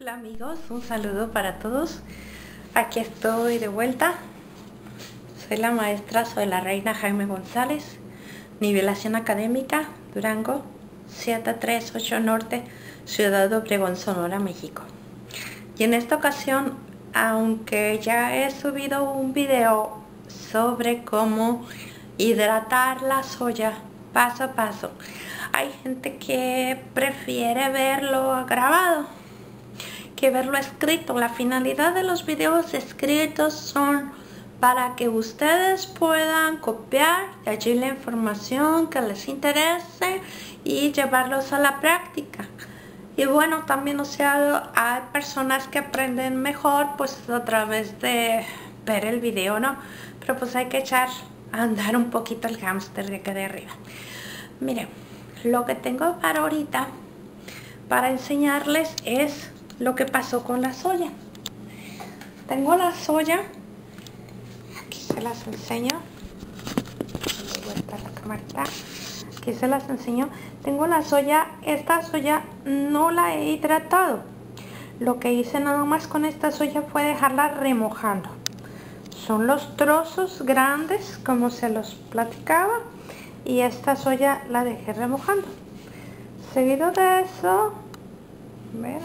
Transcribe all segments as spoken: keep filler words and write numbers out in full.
Hola amigos, un saludo para todos. Aquí estoy de vuelta. Soy la maestra, soy la Reina Jaime González, nivelación académica, Durango, siete tres ocho Norte, Ciudad Obregón, Sonora, México. Y en esta ocasión, aunque ya he subido un video sobre cómo hidratar la soya paso a paso, hay gente que prefiere verlo grabado que verlo escrito. La finalidad de los videos escritos son para que ustedes puedan copiar de allí la información que les interese y llevarlos a la práctica. Y bueno, también o sea, hay personas que aprenden mejor pues a través de ver el video, ¿no? Pero pues hay que echar a andar un poquito el hámster de acá de arriba. Miren, lo que tengo para ahorita para enseñarles es lo que pasó con la soya. Tengo la soya, aquí se las enseño, voy a estar la camarita, aquí se las enseño. Tengo la soya, esta soya no la he hidratado. Lo que hice nada más con esta soya fue dejarla remojando. Son los trozos grandes como se los platicaba y esta soya la dejé remojando. Seguido de eso, ¿ven?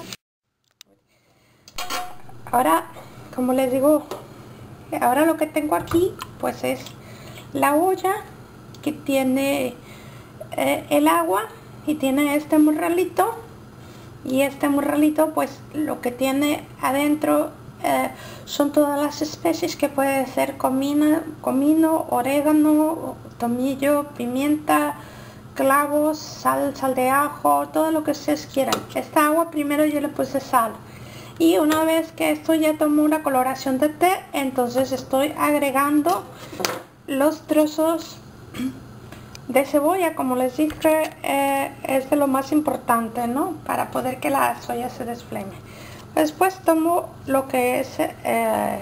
Ahora, como les digo, ahora lo que tengo aquí pues es la olla que tiene eh, el agua y tiene este morralito, y este morralito pues lo que tiene adentro eh, son todas las especies que puede ser comino, comino, orégano, tomillo, pimienta, clavos, sal, sal de ajo, todo lo que ustedes quieran. Esta agua primero yo le puse sal. Y una vez que esto ya tomó una coloración de té, entonces estoy agregando los trozos de cebolla. Como les dije, eh, es de lo más importante, ¿no? Para poder que la soya se desfleme. Después tomo lo que es eh,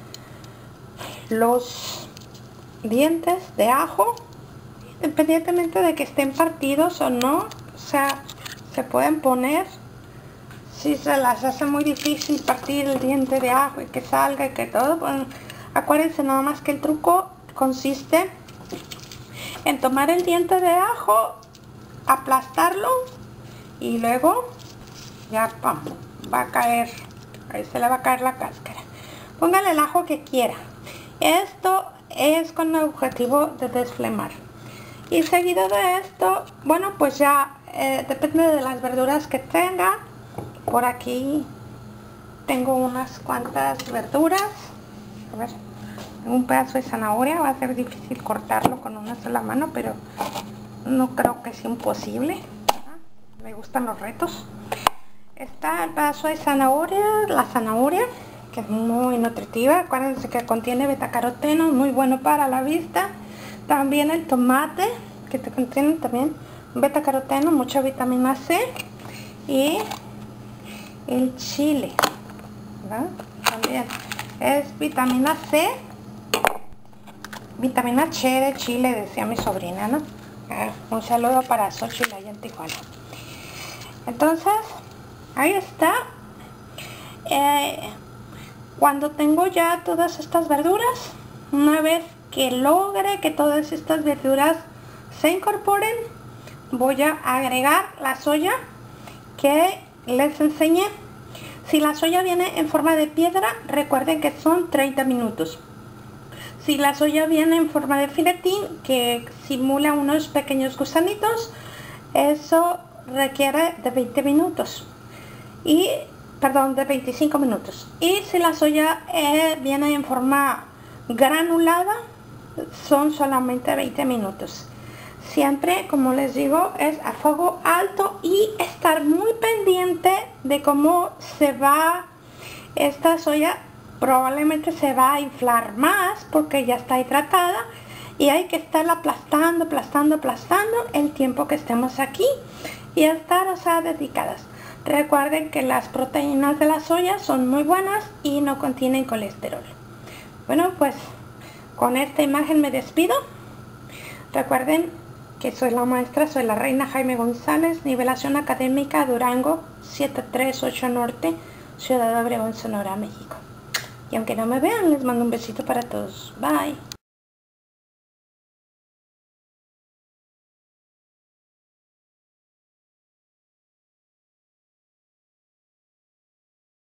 los dientes de ajo, independientemente de que estén partidos o no, o sea, se pueden poner. Si se las hace muy difícil partir el diente de ajo y que salga y que todo, pues acuérdense nada más que el truco consiste en tomar el diente de ajo, aplastarlo y luego ya pam, va a caer, ahí se le va a caer la cáscara. Póngale el ajo que quiera. Esto es con el objetivo de desflemar. Y seguido de esto, bueno, pues ya eh, depende de las verduras que tenga. Por aquí tengo unas cuantas verduras. A ver, un pedazo de zanahoria. Va a ser difícil cortarlo con una sola mano, pero no creo que sea imposible. Me gustan los retos. Está el pedazo de zanahoria, la zanahoria, que es muy nutritiva. Acuérdense que contiene betacaroteno, muy bueno para la vista. También el tomate, que te contiene también betacaroteno, mucha vitamina C. Y el chile, ¿verdad? También es vitamina C, vitamina C de chile, decía mi sobrina, ¿no? Eh, un saludo para Xochitl allá en Tijuana. Entonces, ahí está. Eh, cuando tengo ya todas estas verduras, una vez que logre que todas estas verduras se incorporen, voy a agregar la soya que les enseñé. Si la soya viene en forma de piedra, recuerden que son treinta minutos. Si la soya viene en forma de filetín, que simula unos pequeños gusanitos, eso requiere de veinte minutos. Y, perdón, de veinticinco minutos. Y si la soya eh, viene en forma granulada, son solamente veinte minutos. Siempre, como les digo, es a fuego alto y estar muy pendiente de cómo se va esta soya. Probablemente se va a inflar más porque ya está hidratada y hay que estarla aplastando, aplastando, aplastando el tiempo que estemos aquí y estar, o sea, dedicadas. Recuerden que las proteínas de la soya son muy buenas y no contienen colesterol. Bueno, pues con esta imagen me despido. Recuerden que soy la maestra, soy la Reina Jaime González, nivelación académica, Durango, siete tres ocho Norte, Ciudad Obregón, Sonora, México. Y aunque no me vean, les mando un besito para todos. Bye.